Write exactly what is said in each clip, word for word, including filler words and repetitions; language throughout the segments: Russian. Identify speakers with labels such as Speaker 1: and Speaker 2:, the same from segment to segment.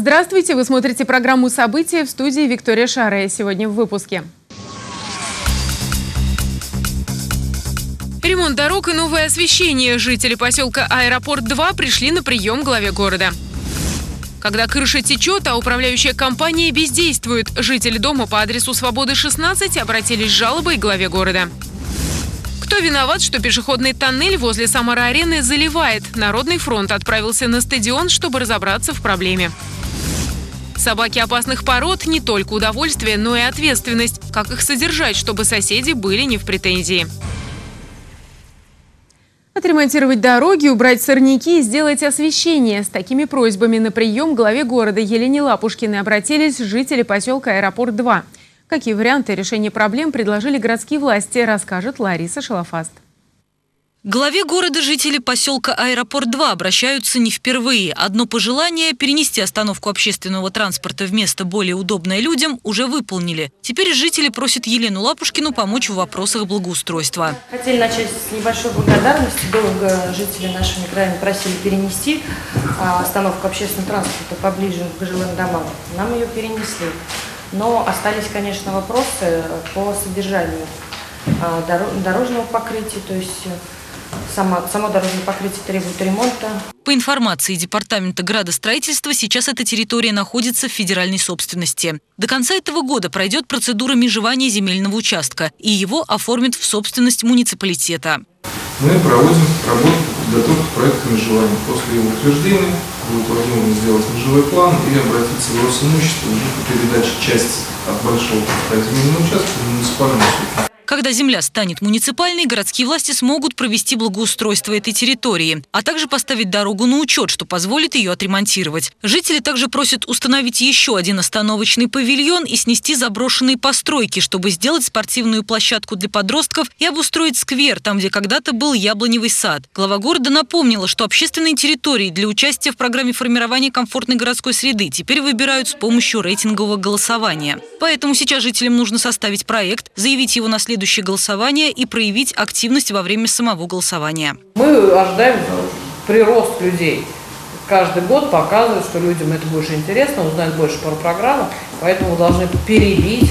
Speaker 1: Здравствуйте! Вы смотрите программу «События», в студии Виктория Шарая. Сегодня в выпуске. Ремонт дорог и новое освещение. Жители поселка Аэропорт-два пришли на прием к главе города. Когда крыша течет, а управляющая компания бездействует, жители дома по адресу Свободы, шестнадцать обратились с жалобой к главе города. Кто виноват, что пешеходный тоннель возле Самара-арены заливает? Народный фронт отправился на стадион, чтобы разобраться в проблеме. Собаки опасных пород – не только удовольствие, но и ответственность. Как их содержать, чтобы соседи были не в претензии? Отремонтировать дороги, убрать сорняки и сделать освещение. С такими просьбами на прием к главе города Елене Лапушкиной обратились жители поселка Аэропорт-два. Какие варианты решения проблем предложили городские власти, расскажет Лариса Шалафаст.
Speaker 2: К главе города жители поселка Аэропорт-два обращаются не впервые. Одно пожелание – перенести остановку общественного транспорта в место более удобное людям – уже выполнили. Теперь жители просят Елену Лапушкину помочь в вопросах благоустройства.
Speaker 3: Хотели начать с небольшой благодарности. Долго жители нашего микрорайона просили перенести остановку общественного транспорта поближе к жилым домам. Нам ее перенесли. Но остались, конечно, вопросы по содержанию дорожного покрытия, то есть само, само дорожное покрытие требует ремонта.
Speaker 2: По информации Департамента градостроительства, сейчас эта территория находится в федеральной собственности. До конца этого года пройдет процедура межевания земельного участка, и его оформят в собственность муниципалитета.
Speaker 4: Мы проводим работу по подготовке проекта межевания. После его утверждения будет возможно сделать межевой план и обратиться в Росимущество уже по передаче части от большого земельного участка в муниципальную собственность.
Speaker 2: Когда земля станет муниципальной, городские власти смогут провести благоустройство этой территории, а также поставить дорогу на учет, что позволит ее отремонтировать. Жители также просят установить еще один остановочный павильон и снести заброшенные постройки, чтобы сделать спортивную площадку для подростков и обустроить сквер, там, где когда-то был яблоневый сад. Глава города напомнила, что общественные территории для участия в программе формирования комфортной городской среды теперь выбирают с помощью рейтингового голосования. Поэтому сейчас жителям нужно составить проект, заявить его на следующее следующее голосование и проявить активность во время самого голосования.
Speaker 5: Мы ожидаем прирост людей. Каждый год показывает, что людям это больше интересно, узнать больше про программу, поэтому мы должны перебить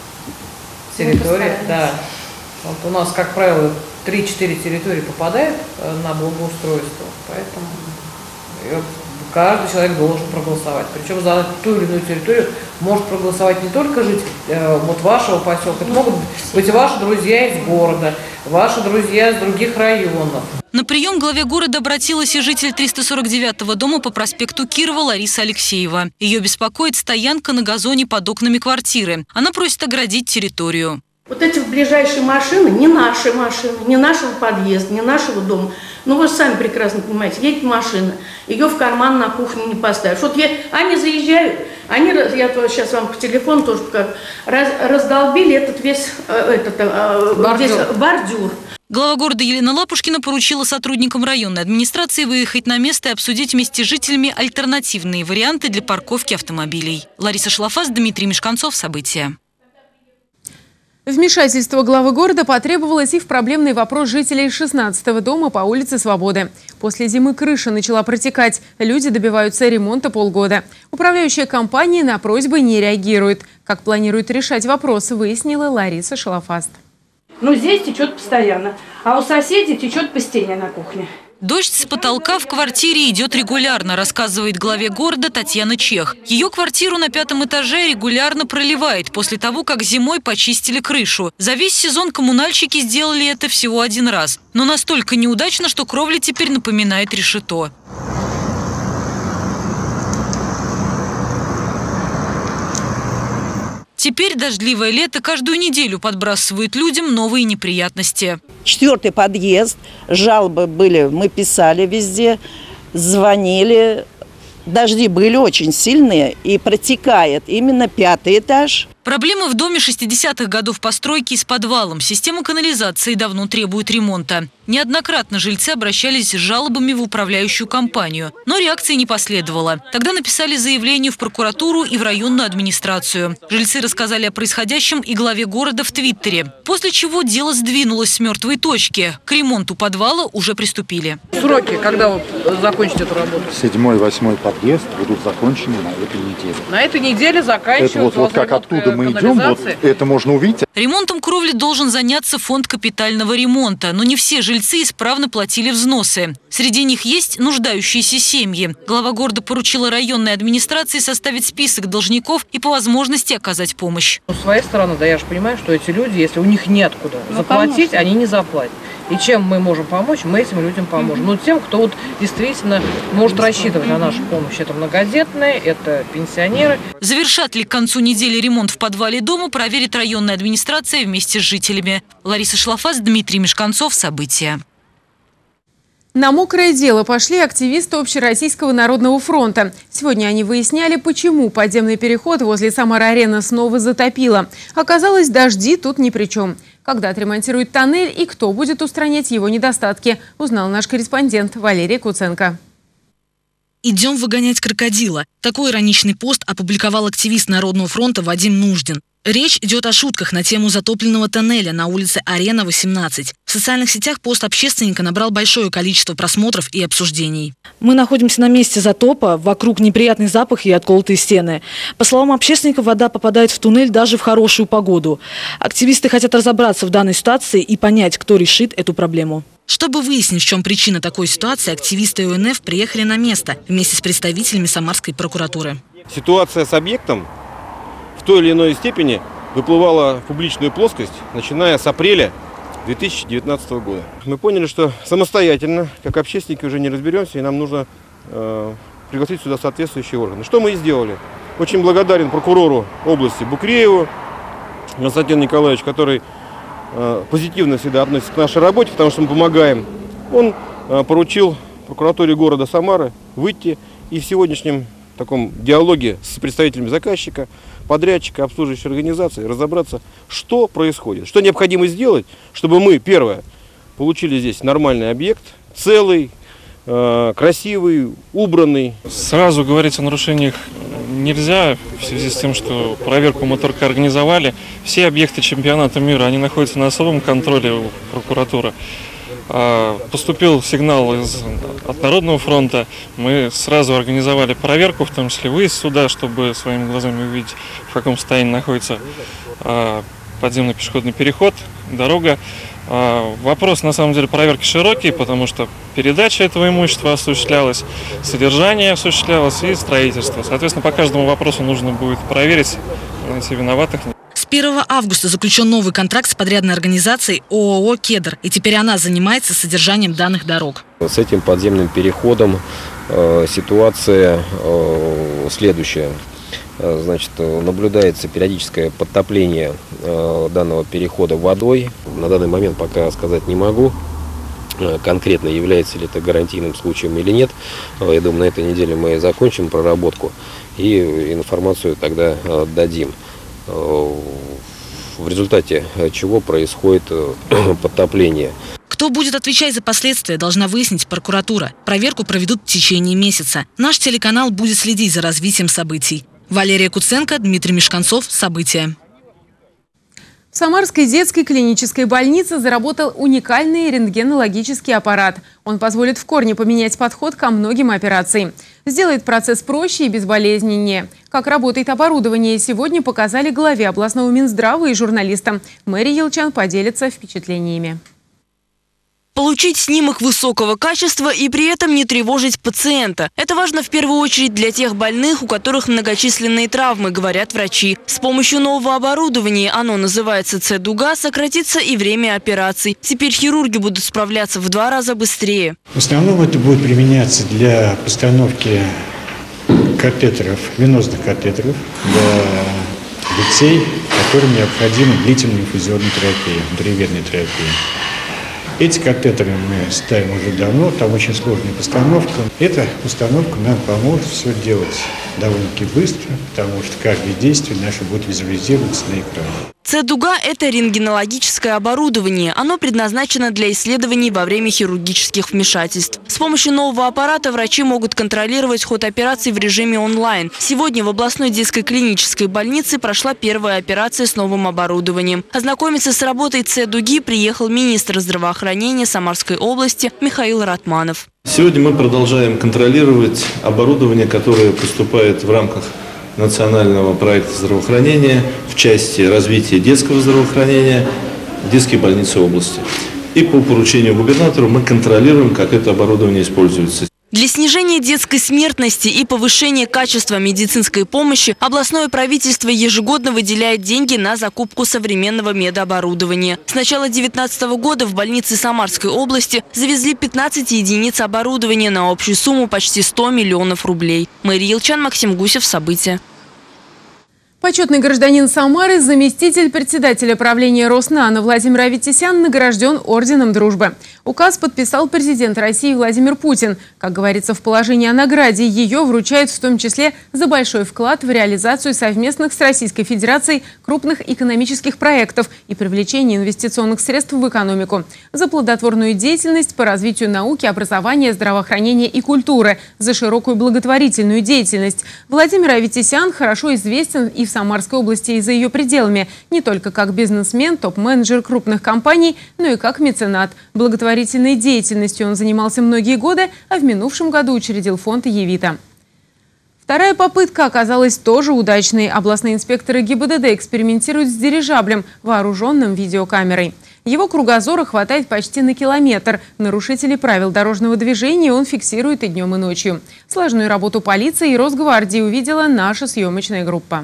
Speaker 5: территории. Да. Вот у нас, как правило, три-четыре территории попадает на благоустройство, поэтому каждый человек должен проголосовать. Причем за ту или иную территорию может проголосовать не только житель э, вот вашего поселка, это могут быть ваши друзья из города, ваши друзья из других районов.
Speaker 2: На прием к главе города обратилась и житель триста сорок девятого дома по проспекту Кирова Лариса Алексеева. Ее беспокоит стоянка на газоне под окнами квартиры. Она просит оградить территорию.
Speaker 6: Вот эти ближайшие машины, не наши машины, не нашего подъезда, не нашего дома. Ну, вы сами прекрасно понимаете, едет машина, ее в карман на кухне не поставишь. Вот я, они заезжают, они, я сейчас вам по телефону тоже покажу, раз, раздолбили этот весь этот, бордюр. Весь бордюр.
Speaker 2: Глава города Елена Лапушкина поручила сотрудникам районной администрации выехать на место и обсудить вместе с жителями альтернативные варианты для парковки автомобилей. Лариса Шалафаст, Дмитрий Мешканцов. События.
Speaker 1: Вмешательство главы города потребовалось и в проблемный вопрос жителей шестнадцатого дома по улице Свободы. После зимы крыша начала протекать. Люди добиваются ремонта полгода. Управляющая компания на просьбы не реагирует. Как планирует решать вопрос, выяснила Лариса Шалафаст.
Speaker 6: Ну, здесь течет постоянно, а у соседей течет по стене на кухне.
Speaker 2: Дождь с потолка в квартире идет регулярно, рассказывает главе города Татьяна Чех. Ее квартиру на пятом этаже регулярно проливает после того, как зимой почистили крышу. За весь сезон коммунальщики сделали это всего один раз. Но настолько неудачно, что кровля теперь напоминает решето. Теперь дождливое лето каждую неделю подбрасывает людям новые неприятности.
Speaker 7: Четвертый подъезд, жалобы были, мы писали везде, звонили. Дожди были очень сильные и протекает именно пятый этаж.
Speaker 2: Проблемы в доме шестидесятых годов постройки с подвалом. Система канализации давно требует ремонта. Неоднократно жильцы обращались с жалобами в управляющую компанию, но реакции не последовало. Тогда написали заявление в прокуратуру и в районную администрацию. Жильцы рассказали о происходящем и главе города в Твиттере, после чего дело сдвинулось с мертвой точки. К ремонту подвала уже приступили.
Speaker 5: Сроки, когда вы закончите эту работу?
Speaker 8: Седьмой, восьмой подъезд будут закончены на этой неделе.
Speaker 5: На этой неделе заканчивается.
Speaker 8: Это вот, вот как оттуда мы идем, вот это можно увидеть.
Speaker 2: Ремонтом кровли должен заняться фонд капитального ремонта, но не все жильцы исправно платили взносы. Среди них есть нуждающиеся семьи. Глава города поручила районной администрации составить список должников и по возможности оказать помощь.
Speaker 5: С своей стороны, да, я же понимаю, что эти люди, если у них неоткуда ну, заплатить, конечно. Они не заплатят. И чем мы можем помочь, мы этим людям поможем. Но тем, кто вот действительно может рассчитывать на нашу помощь, это многодетные, это пенсионеры.
Speaker 2: Завершат ли к концу недели ремонт в подвале дома, проверит районная администрация вместе с жителями. Лариса Шлафас, Дмитрий Мешканцов. События.
Speaker 1: На мокрое дело пошли активисты Общероссийского народного фронта. Сегодня они выясняли, почему подземный переход возле Самара-арены снова затопило. Оказалось, дожди тут ни при чем. Когда отремонтируют тоннель и кто будет устранять его недостатки, узнал наш корреспондент Валерий Куценко.
Speaker 9: «Идем выгонять крокодила». Такой ироничный пост опубликовал активист Народного фронта Вадим Нуждин. Речь идет о шутках на тему затопленного тоннеля на улице Арена, восемнадцать. В социальных сетях пост общественника набрал большое количество просмотров и обсуждений.
Speaker 10: Мы находимся на месте затопа, вокруг неприятный запах и отколотые стены. По словам общественника, вода попадает в туннель даже в хорошую погоду. Активисты хотят разобраться в данной ситуации и понять, кто решит эту проблему.
Speaker 9: Чтобы выяснить, в чем причина такой ситуации, активисты О Н Ф приехали на место вместе с представителями Самарской прокуратуры.
Speaker 11: Ситуация с объектом в той или иной степени выплывала в публичную плоскость, начиная с апреля две тысячи девятнадцатого года. Мы поняли, что самостоятельно, как общественники, уже не разберемся, и нам нужно э, пригласить сюда соответствующие органы. Что мы и сделали. Очень благодарен прокурору области Букрееву Константину Николаевичу, который э, позитивно всегда относится к нашей работе, потому что мы помогаем. Он э, поручил прокуратуре города Самары выйти и в сегодняшнем в таком диалоге с представителями заказчика, подрядчика, обслуживающей организации разобраться, что происходит, что необходимо сделать, чтобы мы, первое, получили здесь нормальный объект, целый, э, красивый, убранный.
Speaker 12: Сразу говорить о нарушениях нельзя, в связи с тем, что проверку мы только организовали. Все объекты чемпионата мира, они находятся на особом контроле у прокуратуры. Поступил сигнал из, от Народного фронта, мы сразу организовали проверку, в том числе выезд сюда, чтобы своими глазами увидеть, в каком состоянии находится подземный пешеходный переход, дорога. Вопрос, на самом деле, проверки широкий, потому что передача этого имущества осуществлялась, содержание осуществлялось и строительство. Соответственно, по каждому вопросу нужно будет проверить, найти виноватых.
Speaker 9: С первого августа заключен новый контракт с подрядной организацией О О О «Кедр», и теперь она занимается содержанием данных дорог.
Speaker 13: С этим подземным переходом э, ситуация э, следующая. Значит, наблюдается периодическое подтопление э, данного перехода водой. На данный момент пока сказать не могу, э, конкретно является ли это гарантийным случаем или нет. Я думаю, на этой неделе мы закончим проработку и информацию тогда э, дадим. В результате чего происходит подтопление.
Speaker 9: Кто будет отвечать за последствия, должна выяснить прокуратура. Проверку проведут в течение месяца. Наш телеканал будет следить за развитием событий. Валерия Куценко, Дмитрий Мешканцов. События.
Speaker 1: В Самарской детской клинической больнице заработал уникальный рентгенологический аппарат. Он позволит в корне поменять подход ко многим операциям. Сделает процесс проще и безболезненнее. Как работает оборудование, сегодня показали главе областного Минздрава и журналистам. Мэри Елчан поделится впечатлениями.
Speaker 14: Получить снимок высокого качества и при этом не тревожить пациента. Это важно в первую очередь для тех больных, у которых многочисленные травмы, говорят врачи. С помощью нового оборудования, оно называется С-дуга, сократится и время операций. Теперь хирурги будут справляться в два раза быстрее.
Speaker 15: В основном это будет применяться для постановки катетеров, венозных катетеров для детей, которым необходима длительная инфузионная терапия, внутривенная терапия. Эти катетеры мы ставим уже давно, там очень сложная постановка. Эта установка нам поможет все делать довольно-таки быстро, потому что каждое действие наше будет визуализироваться на экране.
Speaker 14: Цэ-дуга – это рентгенологическое оборудование. Оно предназначено для исследований во время хирургических вмешательств. С помощью нового аппарата врачи могут контролировать ход операций в режиме онлайн. Сегодня в областной детской клинической больнице прошла первая операция с новым оборудованием. Ознакомиться с работой Цэ-дуги приехал министр здравоохранения Самарской области Михаил Ратманов.
Speaker 16: Сегодня мы продолжаем контролировать оборудование, которое поступает в рамках национального проекта здравоохранения в части развития детского здравоохранения в детские больницы области. И по поручению губернатора мы контролируем, как это оборудование используется.
Speaker 14: Для снижения детской смертности и повышения качества медицинской помощи областное правительство ежегодно выделяет деньги на закупку современного медоборудования. С начала две тысячи девятнадцатого года в больнице Самарской области завезли пятнадцать единиц оборудования на общую сумму почти сто миллионов рублей. Мэрия Елчан, Максим Гусев. События.
Speaker 1: Почетный гражданин Самары, заместитель председателя правления Роснано Владимир Аветисян награжден орденом дружбы. Указ подписал президент России Владимир Путин. Как говорится в положении о награде, ее вручают в том числе за большой вклад в реализацию совместных с Российской Федерацией крупных экономических проектов и привлечение инвестиционных средств в экономику, за плодотворную деятельность по развитию науки, образования, здравоохранения и культуры, за широкую благотворительную деятельность. Владимир Аветисян хорошо известен и в Самарской области и за ее пределами, не только как бизнесмен, топ-менеджер крупных компаний, но и как меценат. Благотворительной деятельностью он занимался многие годы, а в минувшем году учредил фонд Евита. Вторая попытка оказалась тоже удачной. Областные инспекторы ГИБДД экспериментируют с дирижаблем, вооруженным видеокамерой. Его кругозора хватает почти на километр. Нарушителей правил дорожного движения он фиксирует и днем, и ночью. Сложную работу полиции и Росгвардии увидела наша съемочная группа.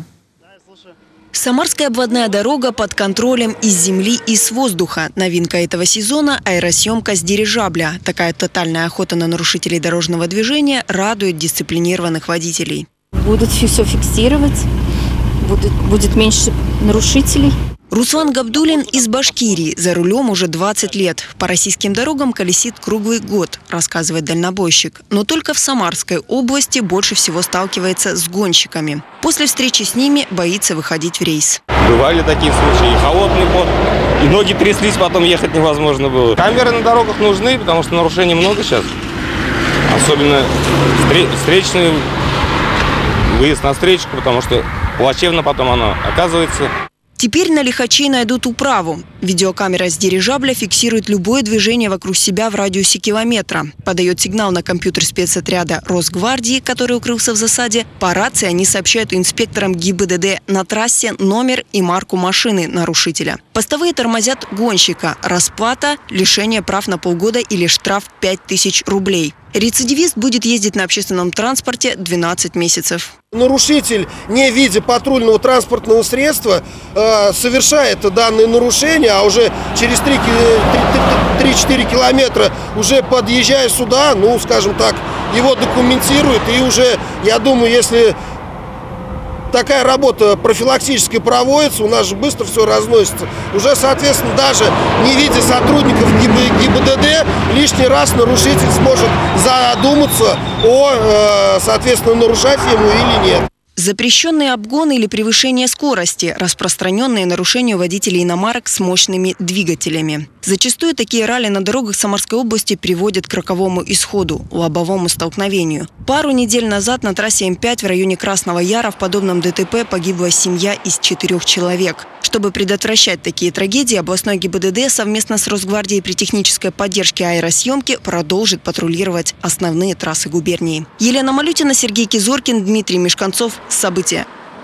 Speaker 17: Самарская обводная дорога под контролем из земли и с воздуха. Новинка этого сезона – аэросъемка с дирижабля. Такая тотальная охота на нарушителей дорожного движения радует дисциплинированных водителей.
Speaker 18: Будут все фиксировать, будет, будет меньше нарушителей.
Speaker 17: Руслан Габдулин из Башкирии. За рулем уже двадцать лет. По российским дорогам колесит круглый год, рассказывает дальнобойщик. Но только в Самарской области больше всего сталкивается с гонщиками. После встречи с ними боится выходить в рейс.
Speaker 11: Бывали такие случаи. Холодный пот. И ноги тряслись, потом ехать невозможно было. Камеры на дорогах нужны, потому что нарушений много сейчас. Особенно встречный выезд на встречку, потому что плачевно потом оно оказывается.
Speaker 17: Теперь на лихачей найдут управу. Видеокамера с дирижабля фиксирует любое движение вокруг себя в радиусе километра. Подает сигнал на компьютер спецотряда Росгвардии, который укрылся в засаде. По рации они сообщают инспекторам ГИБДД на трассе номер и марку машины нарушителя. Постовые тормозят гонщика. Расплата – лишение прав на полгода или штраф пять тысяч рублей. Рецидивист будет ездить на общественном транспорте двенадцать месяцев.
Speaker 19: Нарушитель, не видя патрульного транспортного средства, э, совершает данные нарушения, а уже через три-четыре километра, уже подъезжая сюда, ну, скажем так, его документируют. И уже, я думаю, если такая работа профилактическая проводится, у нас же быстро все разносится. Уже, соответственно, даже не видя сотрудников ГИБДД, лишний раз нарушитель сможет задуматься о, соответственно, нарушать ему или нет.
Speaker 17: Запрещенные обгоны или превышение скорости, распространенные нарушения у водителей иномарок с мощными двигателями. Зачастую такие ралли на дорогах Самарской области приводят к роковому исходу – лобовому столкновению. Пару недель назад на трассе М пять в районе Красного Яра в подобном ДТП погибла семья из четырех человек. Чтобы предотвращать такие трагедии, областной ГИБДД совместно с Росгвардией при технической поддержке аэросъемки продолжит патрулировать основные трассы губернии. Елена Малютина, Сергей Кизоркин, Дмитрий Мешканцов. События.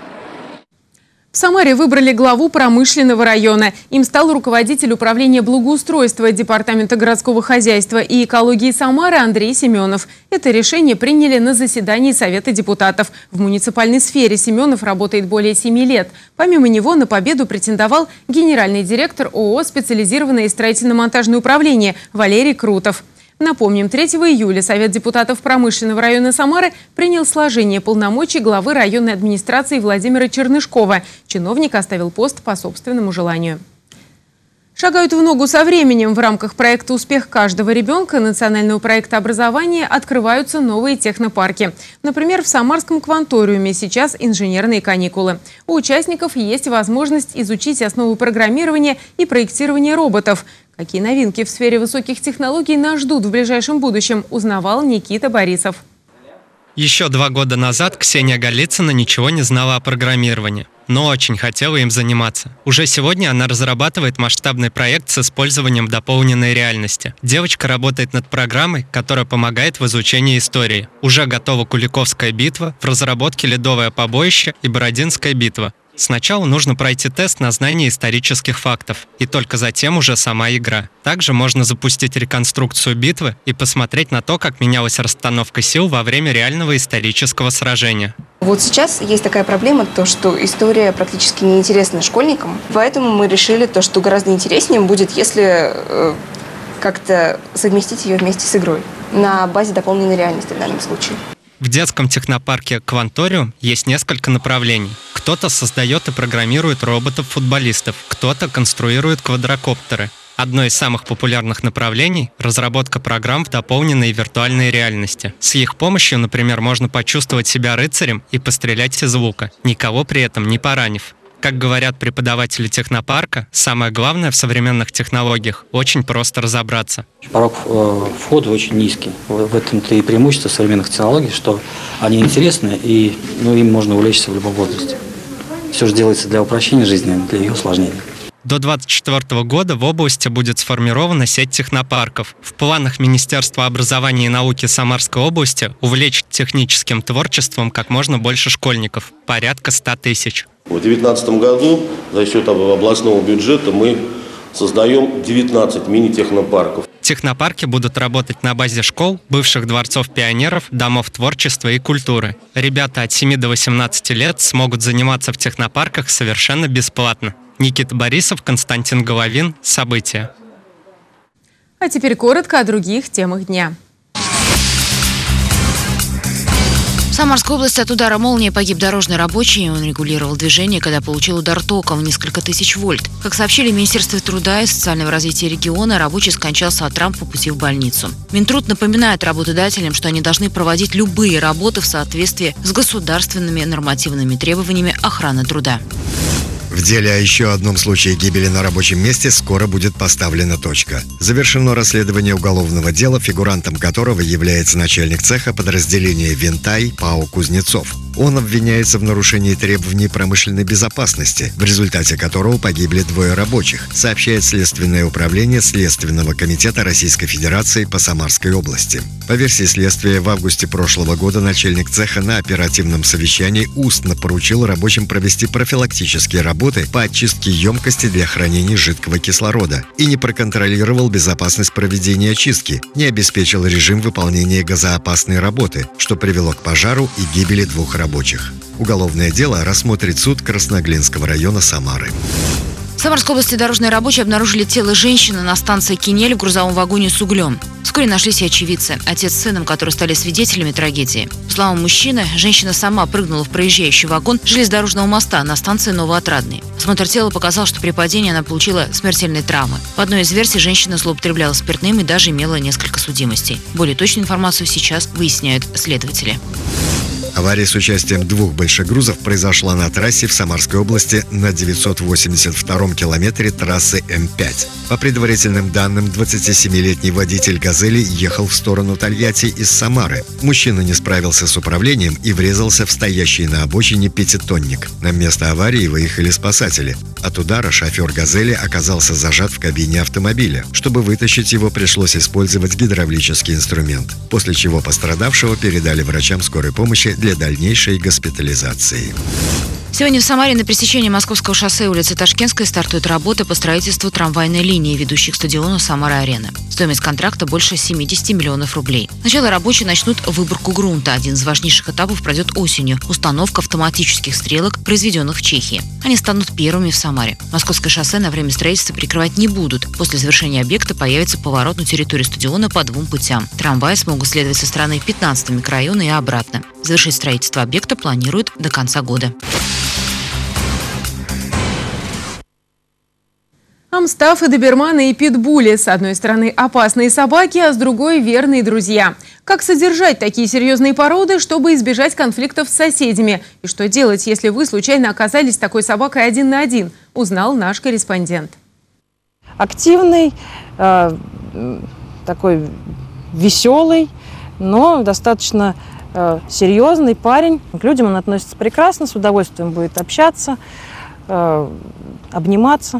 Speaker 1: В Самаре выбрали главу промышленного района. Им стал руководитель управления благоустройства Департамента городского хозяйства и экологии Самары Андрей Семенов. Это решение приняли на заседании Совета депутатов. В муниципальной сфере Семенов работает более семи лет. Помимо него на победу претендовал генеральный директор ООО «Специализированное строительно-монтажное управление» Валерий Крутов. Напомним, третьего июля Совет депутатов промышленного района Самары принял сложение полномочий главы районной администрации Владимира Чернышкова. Чиновник оставил пост по собственному желанию. Шагают в ногу со временем. В рамках проекта «Успех каждого ребенка» национального проекта образования открываются новые технопарки. Например, в Самарском кванториуме сейчас инженерные каникулы. У участников есть возможность изучить основы программирования и проектирования роботов. Какие новинки в сфере высоких технологий нас ждут в ближайшем будущем, узнавал Никита Борисов.
Speaker 20: Еще два года назад Ксения Голицына ничего не знала о программировании, но очень хотела им заниматься. Уже сегодня она разрабатывает масштабный проект с использованием дополненной реальности. Девочка работает над программой, которая помогает в изучении истории. Уже готова Куликовская битва, в разработке Ледовое побоище и Бородинская битва. Сначала нужно пройти тест на знание исторических фактов, и только затем уже сама игра. Также можно запустить реконструкцию битвы и посмотреть на то, как менялась расстановка сил во время реального исторического сражения.
Speaker 21: Вот сейчас есть такая проблема, то, что история практически не интересна школьникам, поэтому мы решили, то, что гораздо интереснее будет, если э, как-то совместить ее вместе с игрой на базе дополненной реальности в данном случае.
Speaker 20: В детском технопарке «Кванториум» есть несколько направлений. Кто-то создает и программирует роботов-футболистов, кто-то конструирует квадрокоптеры. Одно из самых популярных направлений – разработка программ в дополненной виртуальной реальности. С их помощью, например, можно почувствовать себя рыцарем и пострелять из лука, никого при этом не поранив. Как говорят преподаватели технопарка, самое главное в современных технологиях – очень просто разобраться.
Speaker 22: Порог входа очень низкий. В этом-то и преимущество современных технологий, что они интересны и ну, им можно увлечься в любом возрасте. Все же делается для упрощения жизни, для ее усложнения.
Speaker 20: До две тысячи двадцать четвёртого года в области будет сформирована сеть технопарков. В планах Министерства образования и науки Самарской области увлечь техническим творчеством как можно больше школьников – порядка ста тысяч.
Speaker 23: В две тысячи девятнадцатом году за счет областного бюджета мы создаем девятнадцать мини-технопарков.
Speaker 20: Технопарки будут работать на базе школ, бывших дворцов пионеров, домов творчества и культуры. Ребята от семи до восемнадцати лет смогут заниматься в технопарках совершенно бесплатно. Никита Борисов, Константин Головин. События.
Speaker 1: А теперь коротко о других темах дня.
Speaker 24: В Самарской области от удара молнии погиб дорожный рабочий. Он регулировал движение, когда получил удар током в несколько тысяч вольт. Как сообщили в Министерстве труда и социального развития региона, рабочий скончался от травм по пути в больницу. Минтруд напоминает работодателям, что они должны проводить любые работы в соответствии с государственными нормативными требованиями охраны труда.
Speaker 25: В деле о еще одном случае гибели на рабочем месте скоро будет поставлена точка. Завершено расследование уголовного дела, фигурантом которого является начальник цеха подразделения «Винтай» ПАО «Кузнецов». Он обвиняется в нарушении требований промышленной безопасности, в результате которого погибли двое рабочих, сообщает Следственное управление Следственного комитета Российской Федерации по Самарской области. По версии следствия, в августе прошлого года начальник цеха на оперативном совещании устно поручил рабочим провести профилактические работы по очистке емкости для хранения жидкого кислорода и не проконтролировал безопасность проведения очистки, не обеспечил режим выполнения газоопасной работы, что привело к пожару и гибели двух рабочих. рабочих. Уголовное дело рассмотрит суд Красноглинского района Самары.
Speaker 24: В Самарской области дорожные рабочие обнаружили тело женщины на станции Кинель в грузовом вагоне с углем. Вскоре нашлись и очевидцы, отец с сыном, которые стали свидетелями трагедии. По словам мужчины, женщина сама прыгнула в проезжающий вагон железнодорожного моста на станции Новоотрадный. Осмотр тела показал, что при падении она получила смертельные травмы. В одной из версий женщина злоупотребляла спиртным и даже имела несколько судимостей. Более точную информацию сейчас выясняют следователи.
Speaker 25: Авария с участием двух большегрузов произошла на трассе в Самарской области на девятьсот восемьдесят втором километре трассы М пять. По предварительным данным, двадцатисемилетний водитель «Газели» ехал в сторону Тольятти из Самары. Мужчина не справился с управлением и врезался в стоящий на обочине пятитонник. На место аварии выехали спасатели. От удара шофер «Газели» оказался зажат в кабине автомобиля. Чтобы вытащить его, пришлось использовать гидравлический инструмент, после чего пострадавшего передали врачам скорой помощи для дальнейшей госпитализации.
Speaker 24: Сегодня в Самаре на пересечении Московского шоссе и улицы Ташкентской стартует работа по строительству трамвайной линии, ведущей к стадиону «Самара-Арена». Стоимость контракта больше семидесяти миллионов рублей. Сначала рабочие начнут выборку грунта. Один из важнейших этапов пройдет осенью – установка автоматических стрелок, произведенных в Чехии. Они станут первыми в Самаре. Московское шоссе на время строительства перекрывать не будут. После завершения объекта появится поворот на территорию стадиона по двум путям. Трамваи смогут следовать со стороны пятнадцатого микрорайона и обратно. Завершить строительство объекта планируют до конца года.
Speaker 1: А Амстаф и доберманы и питбули. С одной стороны опасные собаки, а с другой верные друзья. Как содержать такие серьезные породы, чтобы избежать конфликтов с соседями? И что делать, если вы случайно оказались с такой собакой один на один, узнал наш корреспондент.
Speaker 3: Активный, э, такой веселый, но достаточно э, серьезный парень. К людям он относится прекрасно, с удовольствием будет общаться, э, обниматься.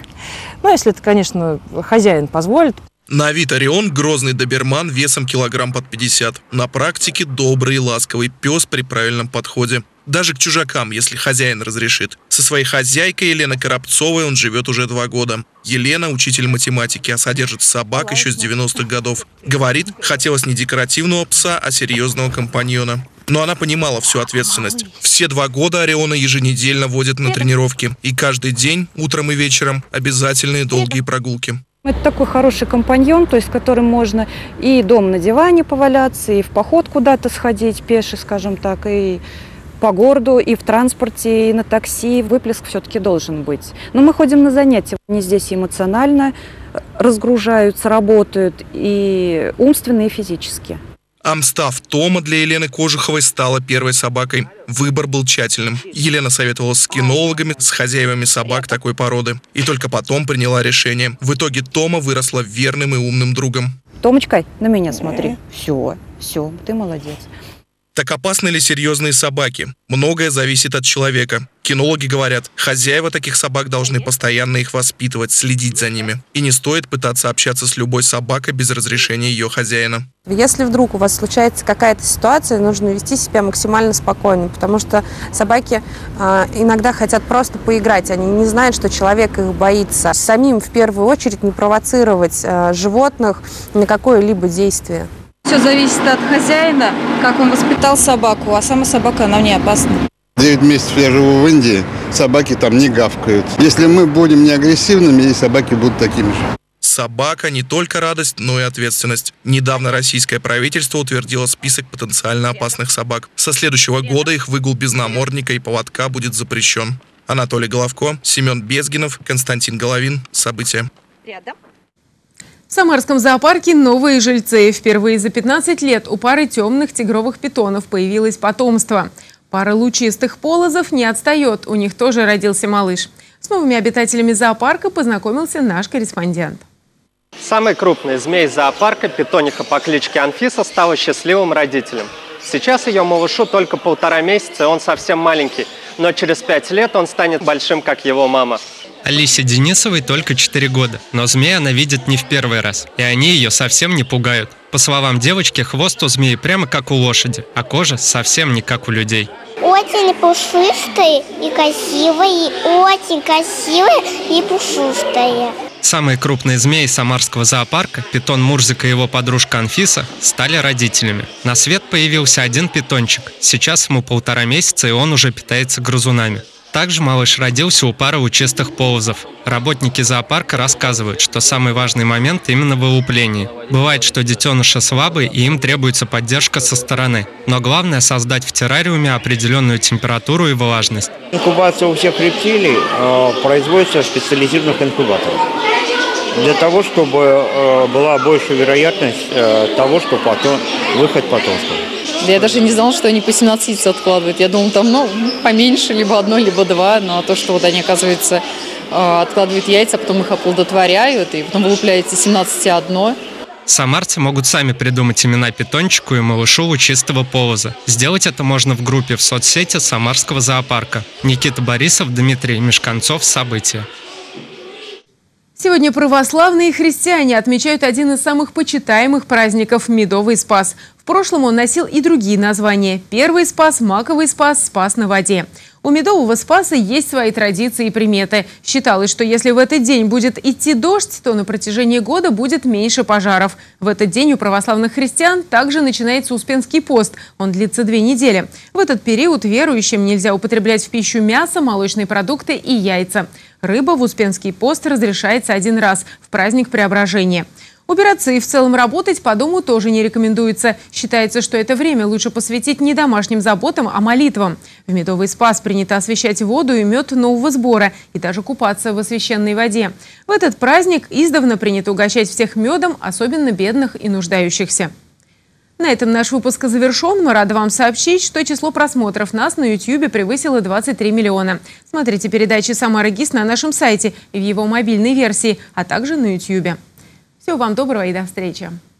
Speaker 3: Ну, если это, конечно, хозяин позволит.
Speaker 4: На вид Орион – грозный доберман весом килограмм под пятьдесят. На практике добрый и ласковый пес при правильном подходе. Даже к чужакам, если хозяин разрешит. Со своей хозяйкой Еленой Коробцовой он живет уже два года. Елена – учитель математики, а содержит собак еще с девяностых годов. Говорит, хотелось не декоративного пса, а серьезного компаньона. Но она понимала всю ответственность. Все два года Ориона еженедельно водят на тренировки. И каждый день, утром и вечером, обязательные долгие прогулки.
Speaker 3: Это такой хороший компаньон, то есть с которым можно и дома на диване поваляться, и в поход куда-то сходить, пеший, скажем так, и по городу, и в транспорте, и на такси. Выплеск все-таки должен быть. Но мы ходим на занятия. Они здесь эмоционально разгружаются, работают и умственно, и физически.
Speaker 4: Амстаф Тома для Елены Кожуховой стала первой собакой. Выбор был тщательным. Елена советовалась с кинологами, с хозяевами собак такой породы. И только потом приняла решение. В итоге Тома выросла верным и умным другом.
Speaker 3: Томочка, на меня смотри. Все, все, ты молодец.
Speaker 4: Так опасны ли серьезные собаки? Многое зависит от человека. Кинологи говорят, хозяева таких собак должны постоянно их воспитывать, следить за ними. И не стоит пытаться общаться с любой собакой без разрешения ее хозяина.
Speaker 6: Если вдруг у вас случается какая-то ситуация, нужно вести себя максимально спокойно, потому что собаки э, иногда хотят просто поиграть, они не знают, что человек их боится. Самим в первую очередь не провоцировать э, животных на какое-либо действие.
Speaker 7: Все зависит от хозяина, как он воспитал собаку, а сама собака, она не опасна.
Speaker 8: девять месяцев я живу в Индии, собаки там не гавкают. Если мы будем не агрессивными, и собаки будут такими же.
Speaker 4: Собака не только радость, но и ответственность. Недавно российское правительство утвердило список потенциально опасных собак. Со следующего года их выгул без намордника и поводка будет запрещен. Анатолий Головко, Семен Безгинов, Константин Головин. События.
Speaker 1: В Самарском зоопарке новые жильцы. Впервые за пятнадцать лет у пары темных тигровых питонов появилось потомство. Пара лучистых полозов не отстает, у них тоже родился малыш. С новыми обитателями зоопарка познакомился наш корреспондент.
Speaker 26: Самый крупный змей зоопарка, питониха по кличке Анфиса, стала счастливым родителем. Сейчас ее малышу только полтора месяца, и он совсем маленький. Но через пять лет он станет большим, как его мама.
Speaker 20: Алисе Денисовой только четыре года, но змея она видит не в первый раз, и они ее совсем не пугают. По словам девочки, хвост у змеи прямо как у лошади, а кожа совсем не как у людей.
Speaker 27: Очень пушистые и красивые, очень красивые и пушистые.
Speaker 20: Самые крупные змеи Самарского зоопарка, питон Мурзик и его подружка Анфиса, стали родителями. На свет появился один питончик. Сейчас ему полтора месяца, и он уже питается грызунами. Также малыш родился у пары лучистых полозов. Работники зоопарка рассказывают, что самый важный момент именно в вылуплении. Бывает, что детеныши слабые, и им требуется поддержка со стороны. Но главное – создать в террариуме определенную температуру и влажность.
Speaker 28: Инкубация у всех рептилий э, производится в специализированных инкубаторах. Для того, чтобы э, была большая вероятность э, того, что потом, выход потомства.
Speaker 29: Я даже не знала, что они по семнадцать яиц откладывают. Я думала, там ну, поменьше, либо одно, либо два. Но то, что вот они, оказывается, откладывают яйца, а потом их оплодотворяют, и потом вылупляется семнадцать и одно.
Speaker 20: Самарцы могут сами придумать имена питончику и малышу лучистого полоза. Сделать это можно в группе в соцсети Самарского зоопарка. Никита Борисов, Дмитрий Мешканцов. События.
Speaker 1: Сегодня православные христиане отмечают один из самых почитаемых праздников – Медовый Спас. В прошлом он носил и другие названия – Первый Спас, Маковый Спас, Спас на воде. У Медового Спаса есть свои традиции и приметы. Считалось, что если в этот день будет идти дождь, то на протяжении года будет меньше пожаров. В этот день у православных христиан также начинается Успенский пост. Он длится две недели. В этот период верующим нельзя употреблять в пищу мясо, молочные продукты и яйца. Рыба в Успенский пост разрешается один раз – в праздник Преображения. Убираться и в целом работать по дому тоже не рекомендуется. Считается, что это время лучше посвятить не домашним заботам, а молитвам. В Медовый Спас принято освящать воду и мед нового сбора и даже купаться в освященной воде. В этот праздник издавна принято угощать всех медом, особенно бедных и нуждающихся. На этом наш выпуск завершен. Мы рады вам сообщить, что число просмотров нас на ютьюбе превысило двадцать три миллиона. Смотрите передачи «Самара ГИС» на нашем сайте и в его мобильной версии, а также на ютьюбе. Всего вам доброго и до встречи!